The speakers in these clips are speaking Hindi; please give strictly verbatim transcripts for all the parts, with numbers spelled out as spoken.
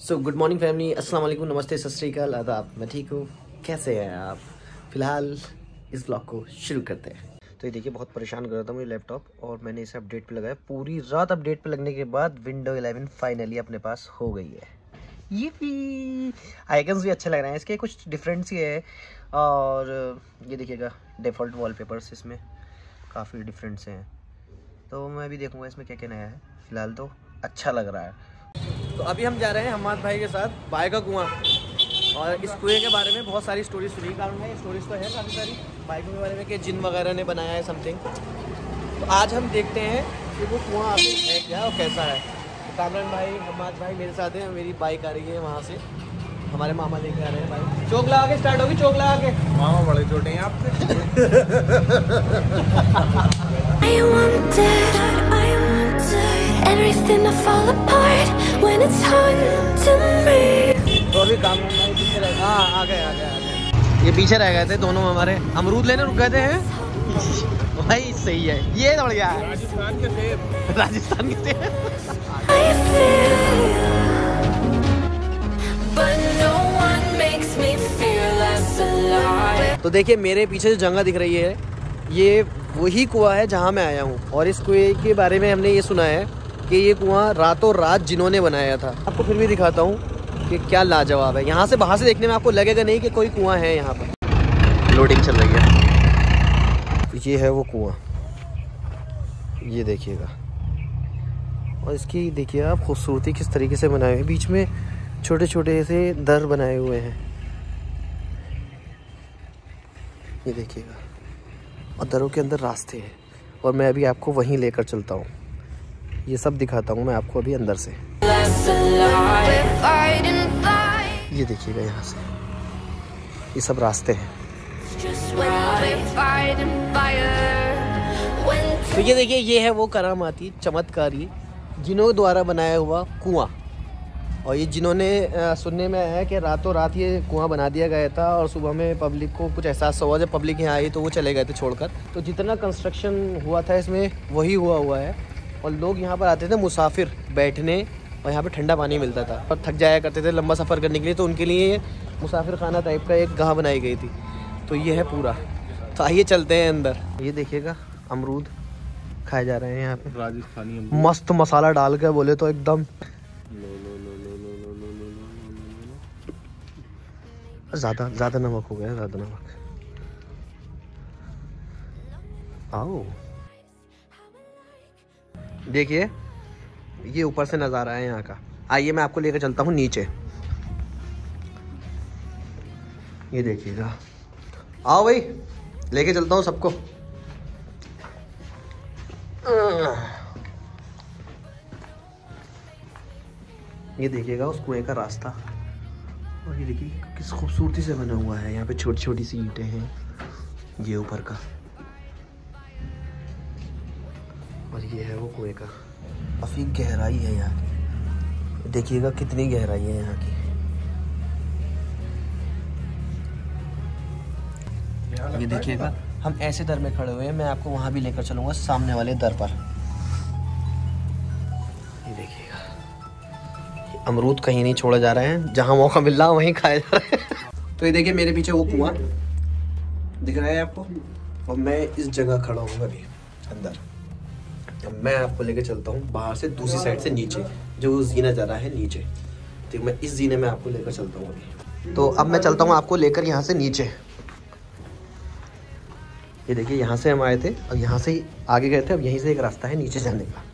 सो गुड मॉर्निंग फैमिली, अस्सलाम वालेकुम, नमस्ते, सत श्री अकाल, आदाब। मैं ठीक हूँ, कैसे हैं आप? फिलहाल इस ब्लॉग को शुरू करते हैं। तो ये देखिए, बहुत परेशान कर रहा था मुझे लैपटॉप, और मैंने इसे अपडेट पे लगाया। पूरी रात अपडेट पे लगने के बाद विंडो इलेवन फाइनली अपने पास हो गई है। ये भी आइकन्स भी अच्छे लग रहे हैं इसके, कुछ डिफरेंट सी है। और ये देखिएगा डिफ़ॉल्ट वॉलपेपर्स इसमें काफ़ी डिफरेंट से हैं। तो मैं भी देखूँगा इसमें क्या क्या नया है। फ़िलहाल तो अच्छा लग रहा है। तो अभी हम जा रहे हैं हमाद भाई के साथ बाय का कुआं, और इस कुएं के बारे में बहुत सारी स्टोरी सुनी। कारण है स्टोरीज तो है काफ़ी सारी बाइकों के बारे में कि जिन वगैरह ने बनाया है समथिंग। तो आज हम देखते हैं कि वो कुआं अभी है क्या और कैसा है। तो कामरान भाई, हमाद भाई मेरे साथ हैं। मेरी बाइक आ रही है वहाँ से, हमारे मामा लेके आ रहे हैं बाइक। चौक लगा के स्टार्ट होगी, चौक लगा के। मामा बड़े छोटे हैं आपसे। Everything to fall apart when it's hard to me. तो अभी काम भाई पीछे रह हाँ आ गए आ गए आ गए ये पीछे रह गए थे दोनों। हमारे अमरूद लेने रुक गए थे हैं भाई। सही है, ये दौड़ गया है राजस्थान के सेब। राजस्थान के सेब। तो देखिए मेरे पीछे जो जगह दिख रही है ये वही कुआं है जहाँ मैं आया हूँ। और इस कुएं के बारे में हमने ये सुना है कि ये कुआं रातों रात जिन्होंने बनाया था। आपको फिर भी दिखाता हूँ कि क्या लाजवाब है। यहाँ से बाहर से देखने में आपको लगेगा नहीं कि कोई कुआं है यहाँ पर। लोडिंग चल रही है। ये है वो कुआं, ये देखिएगा। और इसकी देखिए आप खूबसूरती किस तरीके से बनाए हुए। बीच में छोटे छोटे से दर बनाए हुए हैं, ये देखिएगा। और दरों के अंदर रास्ते हैं, और मैं अभी आपको वहीं लेकर चलता हूँ। ये सब दिखाता हूँ मैं आपको अभी अंदर से। ये देखिएगा यहाँ से ये सब रास्ते हैं। तो ये देखिए, ये है वो करामाती चमत्कारी जिनों द्वारा बनाया हुआ कुआं। और ये जिन्होंने सुनने में आया है कि रातों रात ये कुआं बना दिया गया था, और सुबह में पब्लिक को कुछ एहसास हुआ। जब पब्लिक यहाँ आई तो वो चले गए थे छोड़कर। तो जितना कंस्ट्रक्शन हुआ था इसमें वही हुआ हुआ है। और लोग यहाँ पर आते थे मुसाफिर बैठने, और यहाँ पे ठंडा पानी मिलता था। और थक जाया करते थे लंबा सफ़र करने के लिए, तो उनके लिए मुसाफिर खाना टाइप का एक गाह बनाई गई थी। तो ये है पूरा। तो आइए चलते हैं अंदर। ये देखिएगा अमरूद खाए जा रहे हैं यहाँ पे, राजस्थानी मस्त मसाला डाल के बोले तो एकदम। ज़्यादा ज़्यादा नमक हो गया, ज़्यादा नमक। आओ देखिए, ये ऊपर से नज़ारा है यहाँ का। आइए मैं आपको लेकर चलता हूँ नीचे। ये देखिएगा, आओ भाई लेके चलता हूँ सबको। ये देखिएगा उस कुएं का रास्ता। और ये देखिए किस खूबसूरती से बना हुआ है। यहाँ पे छोटी छोटी सी ईंटें हैं, ये ऊपर का। और ये है वो कुएं का। काफ़ी गहराई है यहाँ की, देखिएगा कितनी गहराई है यहाँ की। ये देखिएगा, हम ऐसे दर में खड़े हुए हैं। मैं आपको वहाँ भी लेकर चलूँगा, सामने वाले दर पर। ये देखिएगा, अमरूद कहीं नहीं छोड़े जा रहे हैं, जहाँ मौका मिल रहा है वहीं खाए जा रहे हैं। तो ये देखिए मेरे पीछे वो कुआं दिख रहा है आपको, और मैं इस जगह खड़ा हूँ अभी अंदर। अब मैं आपको लेके चलता हूँ बाहर से दूसरी साइड से नीचे, जो जीना जा रहा है नीचे। तो मैं इस जीने में आपको लेकर चलता हूँ अभी। तो अब मैं चलता हूँ आपको लेकर यहाँ से नीचे। ये देखिए यहाँ से हम आए थे और यहाँ से ही आगे गए थे। अब यहीं से एक रास्ता है नीचे जाने का।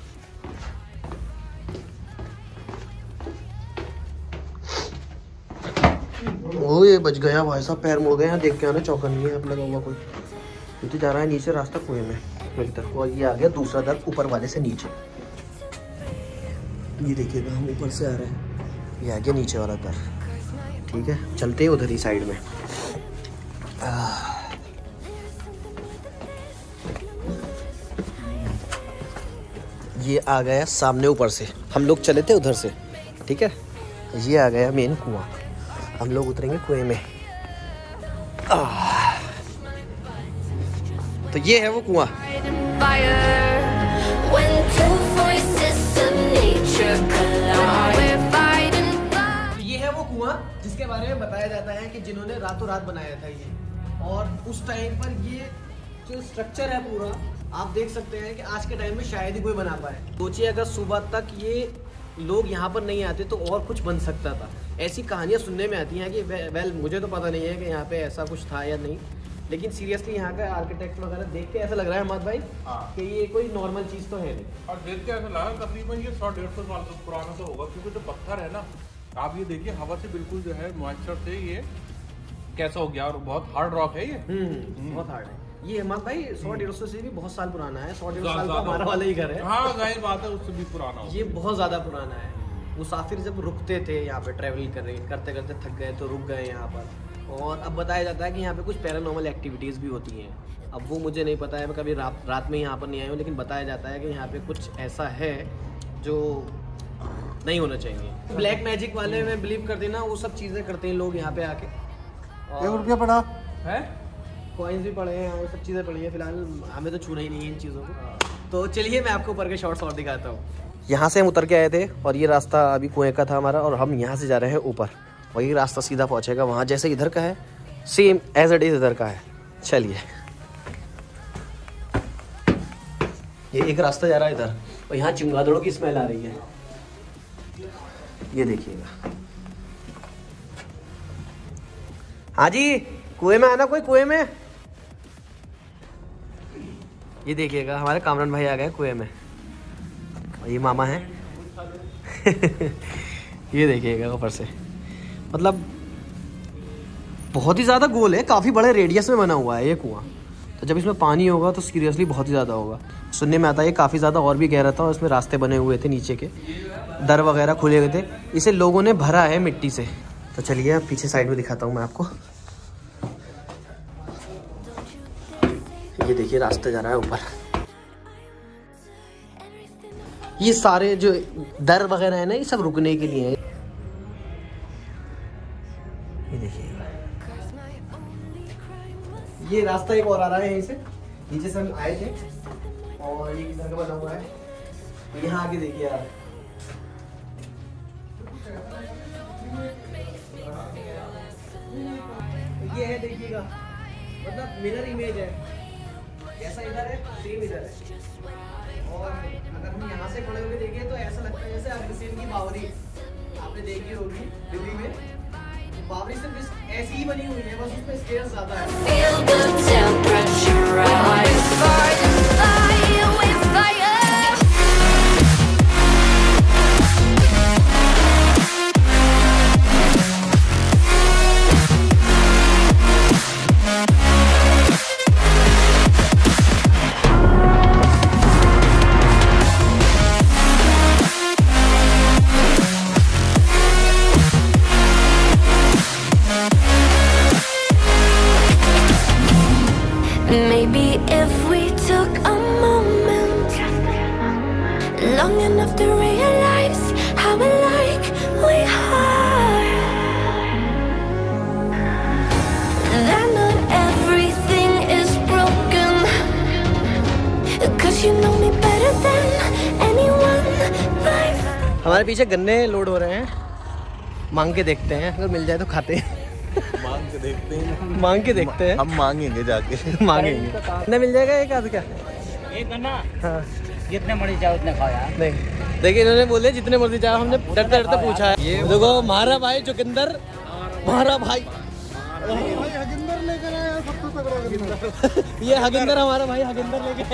ओ ये बच गया भाई साहब, पैर मुड़ गए। यहाँ देख के आना, चौका नहीं है अब लगा हुआ कोई। ये तो जा रहा है नीचे रास्ता कुएं में मेरी तरफ। और ये आ गया दूसरा दर ऊपर वाले से नीचे। ये देखिएगा हम ऊपर से आ रहे हैं, ये आ गया नीचे वाला दर। ठीक है, चलते हैं उधर ही साइड में। ये आ गया सामने ऊपर से, हम लोग चले थे उधर से। ठीक है, ये आ गया मेन कुआं। हम लोग उतरेंगे कुएं में। तो ये है वो कुआं। कुआं जिसके बारे में बताया जाता है कि जिन्होंने रातों रात बनाया था ये, और उस टाइम पर ये जो स्ट्रक्चर है पूरा आप देख सकते हैं कि आज के टाइम में शायद ही कोई बना पाए। सोचिए अगर सुबह तक ये लोग यहाँ पर नहीं आते तो और कुछ बन सकता था। ऐसी कहानियाँ सुनने में आती हैं कि वे, वेल मुझे तो पता नहीं है कि यहाँ पे ऐसा कुछ था या नहीं, लेकिन सीरियसली यहाँ का आर्किटेक्ट वगैरह देख के ऐसा लग रहा है अहमद भाई कि ये कोई नॉर्मल चीज़ तो है नहीं। और देख के ऐसा लगा तकरीबन ये सौ डेढ़ सौ साल तक पुराना तो होगा, क्योंकि जो पत्थर है ना आप ये देखिए हवा से बिल्कुल जो है मॉइस्चर से ये कैसा हो गया, और बहुत हार्ड रॉक है ये। हम्म बहुत हार्ड है ये अहमद भाई। सौ डेढ़ सौ से भी बहुत साल पुराना है। सौ डेढ़ साल का हमारा वाला ही घर है। हाँ जाहिर बात है उससे भी पुराना हो। ये बहुत ज़्यादा पुराना है। मुसाफिर जब रुकते थे यहाँ पे ट्रैवल कर रहे करते करते थक गए तो रुक गए यहाँ पर, और अब बताया जाता है कि यहाँ पे कुछ पैरानॉर्मल एक्टिविटीज़ भी होती हैं। अब वो मुझे नहीं पता है, मैं कभी रात रात में यहाँ पर नहीं आया हूँ, लेकिन बताया जाता है कि यहाँ पे कुछ ऐसा है जो नहीं होना चाहिए। ब्लैक मैजिक वाले में बिलीव करते ना, वो सब चीज़ें करते हैं लोग यहाँ पे आके। एक रुपया पड़ा है, कॉइन्स भी पड़े हैं, वो सब चीज़ें पड़ी हैं। फिलहाल हमें तो छूना ही नहीं है इन चीज़ों को। तो चलिए मैं आपको ऊपर के शॉर्ट्स और दिखाता हूँ। यहाँ से हम उतर के आए थे और ये रास्ता अभी कुएं का था हमारा, और हम यहाँ से जा रहे हैं ऊपर, और ये रास्ता सीधा पहुँचेगा वहाँ जैसे इधर का है, सेम एज इट इज इधर का है। चलिए ये एक रास्ता जा रहा है इधर, और यहाँ चमगादड़ों की स्मेल आ रही है, ये देखिएगा। हाँ जी, कुएं में आना कोई, कुएं में। ये देखिएगा हमारे कामरान भाई आ गए कुएं में, और ये मामा है ये देखिएगा ऊपर से, मतलब बहुत ही ज़्यादा गोल है, काफ़ी बड़े रेडियस में बना हुआ है ये कुआं। तो जब इसमें पानी होगा तो सीरियसली बहुत ही ज़्यादा होगा। सुनने में आता है ये काफ़ी ज़्यादा और भी गहरा था, और इसमें रास्ते बने हुए थे, नीचे के दर वगैरह खुले हुए थे, इसे लोगों ने भरा है मिट्टी से। तो चलिए अब पीछे साइड में दिखाता हूँ मैं आपको। ये देखिए रास्ता जा रहा है ऊपर। ये सारे जो दर वगैरह है ना, ये सब रुकने के लिए है। ये देखिएगा ये रास्ता एक और आ रहा है यहीं से, नीचे से हम आए थे, और ये किधर का बना हुआ है, यहाँ आके देखिए यार। ये है देखिएगा, मतलब मिरर इमेज है, जैसा इधर है सेम इधर है। और अगर हम यहाँ से खड़े होकर देखें तो ऐसा लगता है जैसे अग्रसेन की बावरी आपने देखी होगी दिल्ली में। बावरी सिर्फ ऐसी ही बनी हुई है, बस उसमें स्टेयर्स ज़्यादा है। Feel the temperature rise. Fire, fire, with fire. Maybe if we took a moment long enough to realize how alike we are, that not everything is broken, 'cause you know me better than anyone. Life. हमारे पीछे गन्ने लोड हो रहे हैं, मांग के देखते हैं, अगर मिल जाए तो खाते हैं। मांग के देखते हैं, मांग के देखते हैं, हम मांगेंगे जाके मांगेंगे। कितना मिल जाएगा एक आध क्या? एक गन्ना हाँ जितने मर्जी चाहो उतने खाओ यार। नहीं देखिए, इन्होंने बोले जितने मर्जी चाहे, हमने डरते डरते पूछा है। ये देखो हमारा भाई जोगिंदर, हमारा भाई हगिंदर लेकर आया सबसे तगड़ा ये हगिंदर हमारा भाई हगिंदर लेके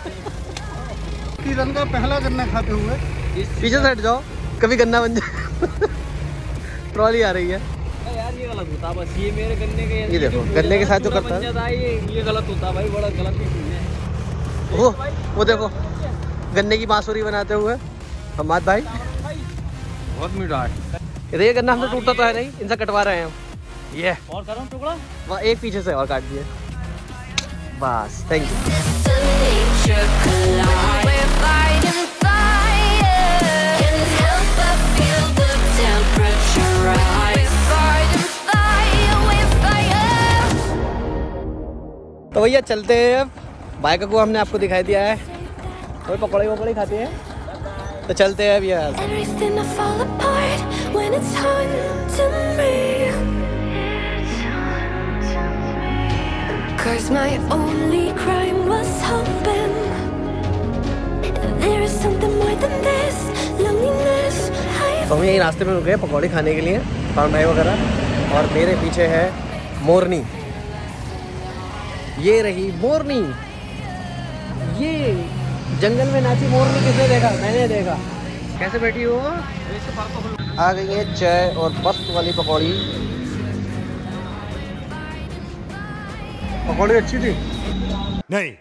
सीजन का पहला गन्ना खाते हुए। पीछे से हट जाओ, कभी गन्ना बन जाए। ट्रॉली आ रही है यार, ये गलत होता बस, ये मेरे गन्ने के ये देखो गन्ने के साथ जो करता है ये ये गलत होता भाई, बड़ा गलत चीज है। वो वो देखो गन्ने की बांसुरी बनाते हुए हमाद भाई, बहुत मीठा है। ये गन्ना हमसे टूटता तो है नहीं, इनसे कटवा रहे हैं हम। ये और करो टुकड़ा, वहाँ एक पीछे से और काट दिए बस। Thank you. Nature collide. We're fighting fire. Can't help but feel the temperature rise. We're fighting fire. We're fire. तो भैया चलते हैं अब। बाइक को हमने आपको दिखाई दिया है, कोई पकौड़े वकौड़े खाते हैं, तो चलते हैं अब यार। Everything I fall apart when it's hard to 'cause my only crime was hoping there is something more than this loneliness. तो हम यही रास्ते में रुके पकौड़े खाने के लिए, पान भाई वगैरह, और मेरे पीछे है मोरनी। ये रही मोरनी, ये जंगल में नाची मोरनी किसने देखा? मैंने देखा। कैसे बैठी हो? आ गई है चाय और मस्त वाली पकौड़ी। पकौड़ी अच्छी थी? नहीं।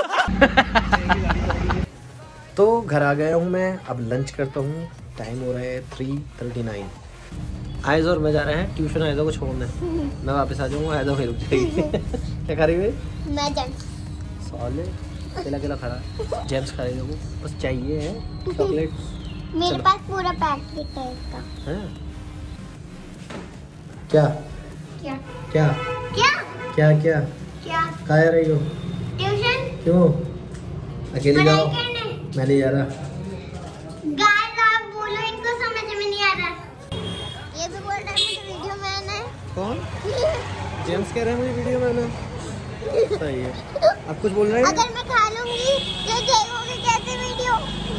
तो घर आ गया हूँ मैं, अब लंच करता हूँ। टाइम हो रहा है थ्री थर्टी नाइन। आयज़ और मैं जा रहे हैं ट्यूशन आयज़ा को छोड़ने। मैं वापस आ जाऊँगा, आयज़ा वहीं रुक जाएगी। क्या खा रही है? मैं जेम्स। साले केला केला खा रहा। जेम्स खा रही है वो, बस चाहिए है चॉकलेट। मेरे पास पूरा पैकेट है इसका। हैं? क्या क्या क्या क्या क्या क्या क्या खा रही हो? ट्यूशन क्यों अकेली जाओ? पढ़ाई करने। मैं नहीं जा रहा। गाइस आप बोलो, इनको समझ में नहीं आ रहा। ये भी बोल रहा है मुझे वीडियो में आना है। कौन? जेम्स कह रहे हैं मुझे वीडियो में आना। सही है। आप कुछ बोल रहे हैं? अगर मैं खा लूंगी तो देखोगे कैसे वीडियो?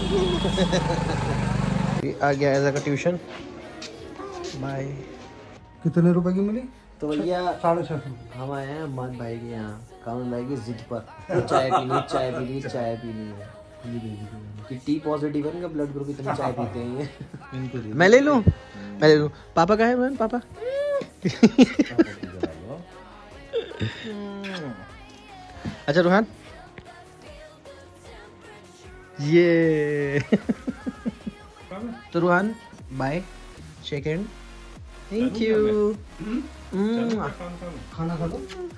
आ गया ऐसा का ट्यूशन। बाय। कितने रुपए की मिली? तो भैया साढ़े छह सौ। हम आए हैं अम्मान भाई के यहाँ, कामन भाई की जिद पर। वो चाय पीनी चाय पीनी चाय पीनी है कि टी पॉजिटिव है, इनका ब्लड ग्रुप, इतनी चाय पीते हैं ये। मैं ले लूँ? मैं ले लूँ। पापा का है मैन? पापा अच्छा रोहन ये तो Rohan bye, shake hand, thank you. खाना खा लो।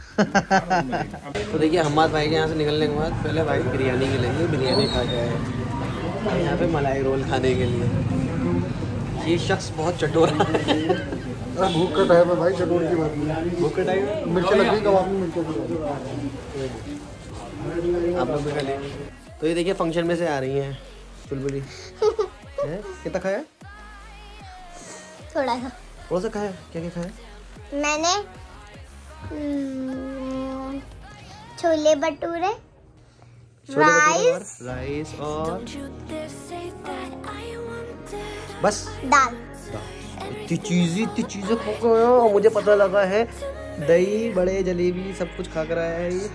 तो देखिए हम्माद भाई के यहाँ से निकलने के बाद पहले भाई बिरयानी के लिए बिरयानी खा के आए, अब यहाँ पे मलाई रोल खाने के लिए। ये शख्स बहुत चटोरा है। भूख का टाइम है भाई, चटोर की बात नहीं। भूख का टाइम है, मिर्ची लग गई कबाब में, मिर्ची आप लोग भी खा लेंगे। तो ये देखिए फंक्शन में से आ रही हैं चुलबुली। हैं? कितना खाया? थोड़ा सा थोड़ा सा खाया। क्या क्या खाया? मैंने हम्म, छोले भटूरे, छोले भटूरे राइस, और राइस और Don't you dare say that I want it. बस दाल। इतनी चीज़ें इतनी चीज़ें खा कर आया और मुझे पता लगा है दही बड़े जलेबी सब कुछ खा कर आया है ये।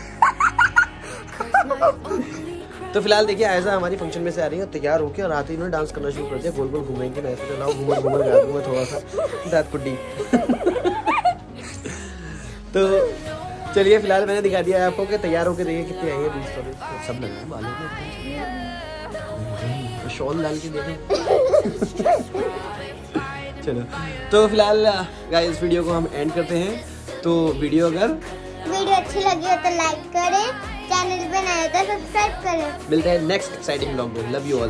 तो फिलहाल देखिए ऐसा हमारी फंक्शन में से आ रही है, तैयार होकर और आते ही उन्होंने डांस करना शुरू कर दिया। गोल गोल घूमेंगे, मैं ऐसे चलाऊँ घूमर घूमर गा दूँ मैं थोड़ा सा दाँत कुड्डी। तो चलिए फिलहाल मैंने दिखा दिया है आपको कि तैयार होकर देखिए कितने आई है बीस तो सब लगा है बालों में, शॉल डाल के देखें। चलो तो फिलहाल गाइस वीडियो को हम एंड करते हैं। तो वीडियो अगर वीडियो अच्छी लगी हो तो लाइक करें, चैनल पे नए हो तो सब्सक्राइब करें। मिलते हैं नेक्स्ट एक्साइटिंग व्लॉग में। Love you all.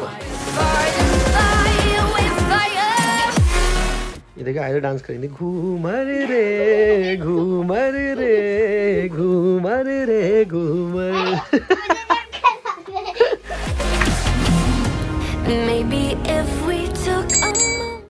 Fire with fire. ये देखिए आइए डांस करेंगे। घूमर रे घूमर रे घूमर रे घूमर। Maybe if